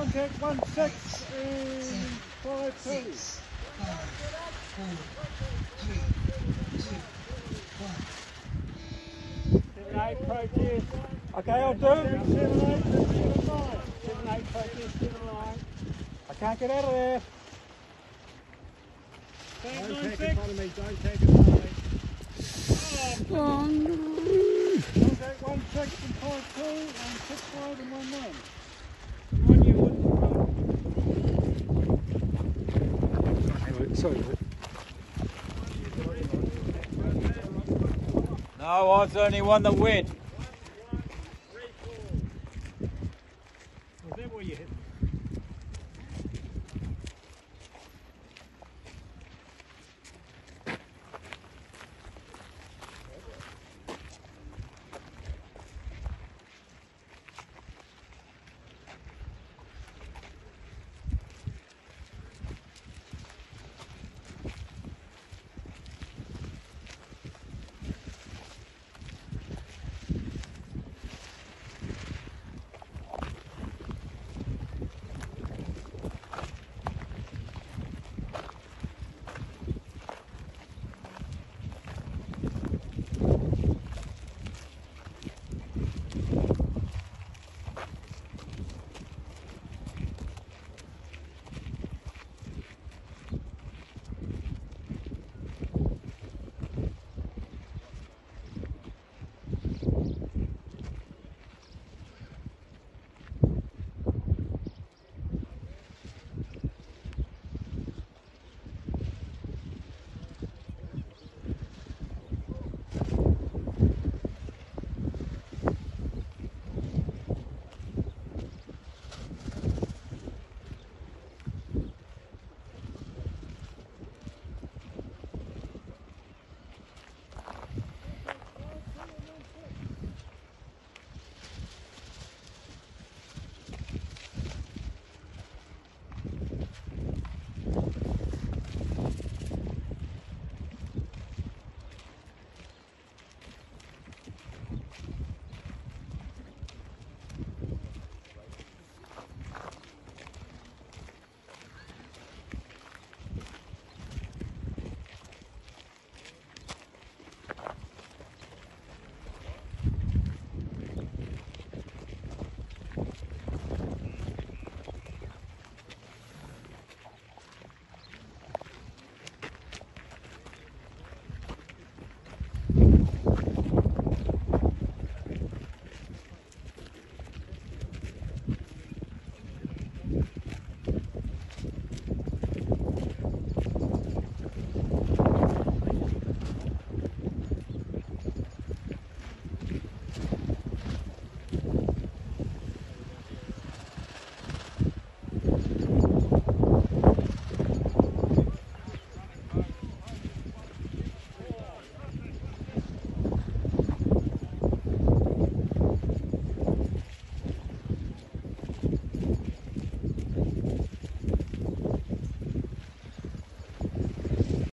Contact 16 and 5-2. 5, 4, 3, 2, 1. 7-8 protest. Okay, I'll do. 7-8, 7-9. 7-8 protest, 7-9. I can't get out of there. Don't take in front of me, don't take it in front of me. Contact 16 and 5-2 and 6-5 and 1-1. One you would. Sorry, mate. No, I was the only one that went. Was that where you hit?